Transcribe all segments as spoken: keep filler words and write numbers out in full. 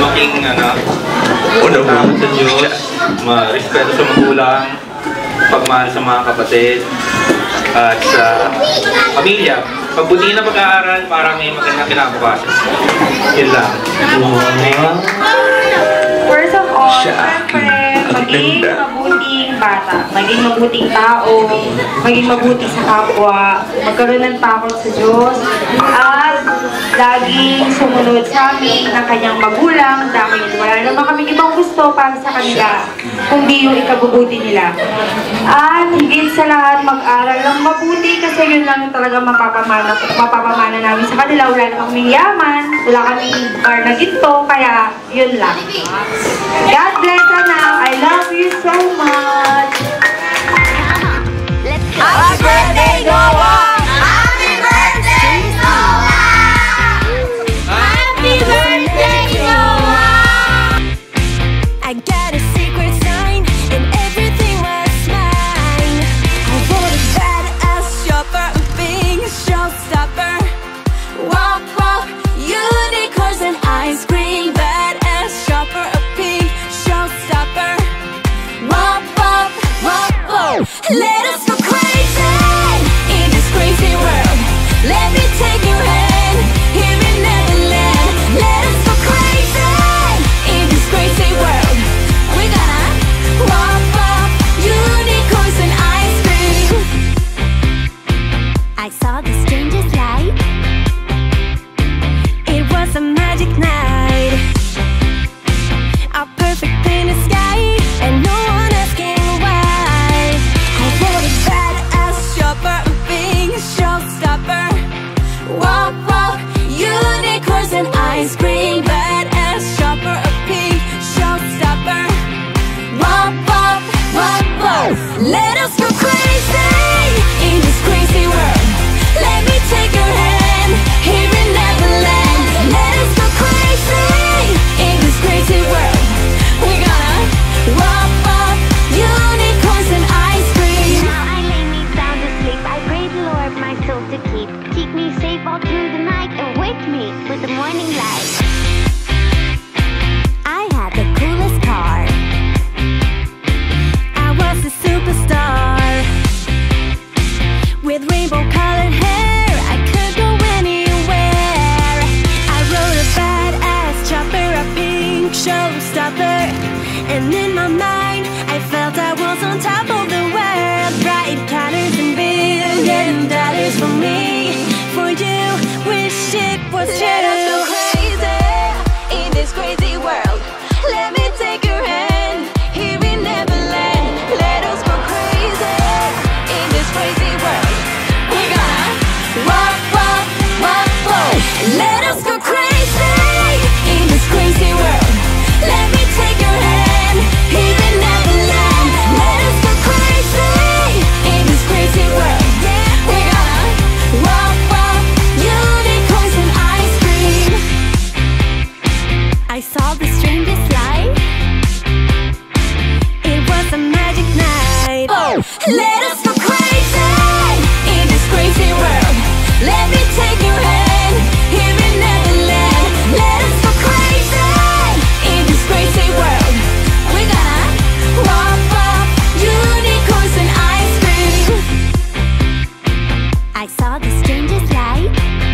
maging ano, Una takot sa Diyos, ma-respeto sa magulang, pagmahal sa mga kapatid, at sa pamilya. Pagbutihin na pag-aaral para may magandang kinabukasan. Yun lang. First of all, siyempre, maging mabuting bata, maging mabuting tao, maging mabuti sa kapwa, magkaroon ng takot sa Diyos, at laging sumunod sa amin ng kanyang magulang dahil wala naman kaming ibang gusto para sa kanila, kundi yung ikabubuti nila. At higit sa lahat, mag-aral lang mabuti kasi yun lang talaga mapapamana, mapapamana namin sa kanila. Wala naman kaming yaman, wala kaming bar na ginto, kaya yun lang. God bless, anak. I love you so much. Happy birthday, Noah! Happy birthday, Noah! Happy birthday, Noah! I got a secret sign and everything was mine. I want a badass shopper, a big showstopper. Walk, walk, unicorns and ice cream. Badass shopper, a pink showstopper. Walk, walk, walk, walk. Let us go crazy in this crazy world. Let me take your hand here in Neverland. Let us go crazy in this crazy world. We're gonna walk, walk, unicorns and ice cream. I saw the strangest light. It was a magic night, a perfect painted sky, and no one asking why. I want a badass shopper, a big showstopper. Walk, walk, unicorns and ice cream. Badass shopper, a pink showstopper. Walk, walk, walk, walk. Let us go crazy in this crazy world. Let me take your hand here in Neverland. Let us go crazy in this crazy world. We're gonna walk, walk, unicorns and ice cream. Now I lay me down to sleep. I pray the Lord my soul to keep. Keep me safe all through the night and wake me with the morning light. I had the coolest car. I was a superstar. With rainbow colored hair, I could go anywhere. I rode a badass chopper, a pink showstopper. And in my mind, I felt I was on top of the world. Bright colors and billion dollars for me. For you, wish it was true. Let us go crazy in this crazy world. Let me take your hand here in Neverland. Let us go crazy in this crazy world. We're gonna walk, walk, walk, walk. Let us go crazy in this crazy world. Let me take your hand here in Neverland. Let us go crazy in this crazy world. We're gonna walk, walk, unicorns and ice cream. I saw the strangest light. It was a magic night. Oh, let us go crazy in this crazy world. Let me take your hand here in Neverland. Let us go crazy in this crazy world. We're gonna walk, walk, unicorns and ice cream. I saw the strangest light.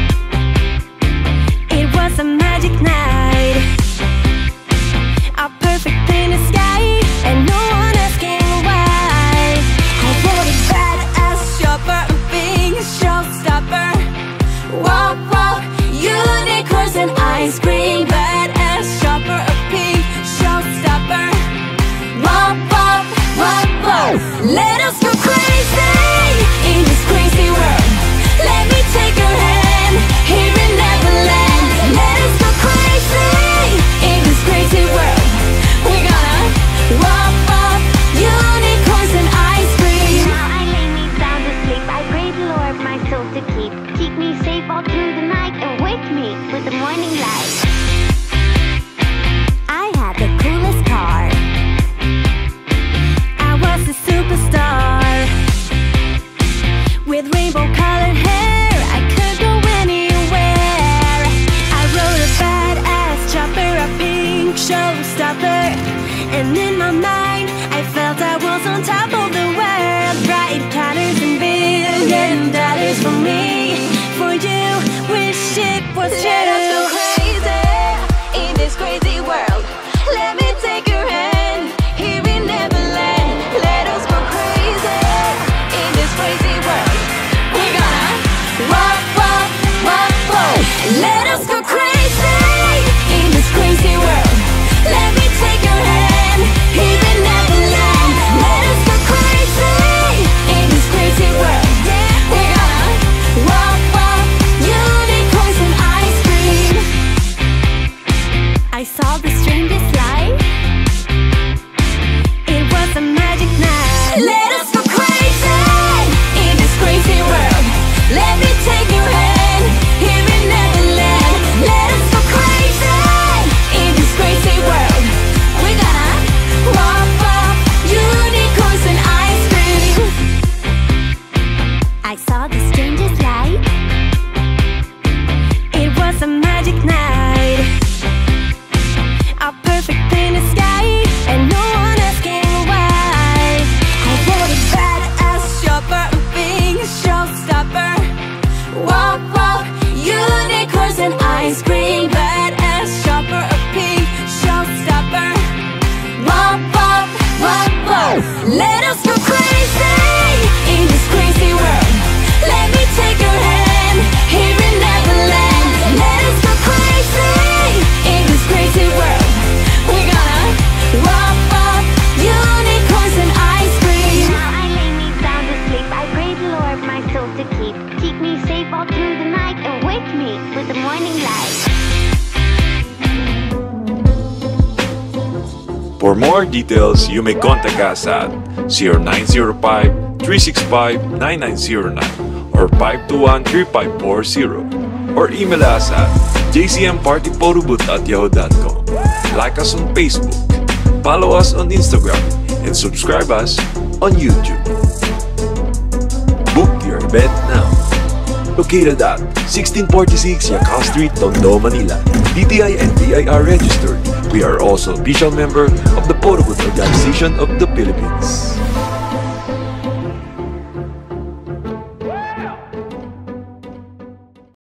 It was a magic night, a perfect painted sky, and no one asking why. I want a badass shopper, a big showstopper. Walk, walk, unicorns and ice cream. Badass shopper, a pink showstopper. Walk, walk, walk, walk. Let us go crazy in this crazy world. Let me take your hand here in Neverland. Let us go crazy in this crazy world. We're gonna walk, walk, unicorns and ice cream. Now I lay me down to sleep. I pray the Lord my soul to keep. Keep me safe all through the night and wake me with the morning light. I had the coolest car. I was a superstar. crazy in this crazy world. Let me take your hand here in Neverland. Let us go crazy in this crazy world. We're gonna rock up unicorns and ice cream. Now I lay me down to sleep. I pray the Lord my soul to keep. Keep me safe all through the night and wake me with the morning light. For more details, you may contact us at zero nine zero five, three six five, nine nine zero nine or five two one, three five four zero or email us at j c m party photo booth at yahoo dot com. Like us on Facebook, follow us on Instagram, and subscribe us on YouTube. Book your event now. Located at sixteen forty-six Yacal Street, Tondo, Manila. D T I and D I R registered. We are also official member of the Photo Booth Organization of the Philippines.